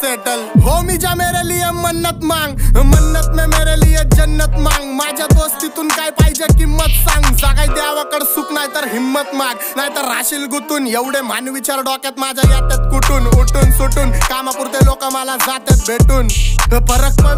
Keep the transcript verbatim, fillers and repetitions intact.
Settle. हो मी जा मेरे लिए मन्नत मांग, मन्नत में मेरे लिए जन्नत मांग। माझ्या दोस्तीतून काय पाहिजे किंमत सांग, जागाय द्यावाकड सुख नाही तर हिम्मत माग, नाही तर राशील गुतून। एवढे मान विचार डोक्यात माझ्या येतात कुठून, उठून सुटून कामापुरते लोक मला जातात भेटून। फरक पण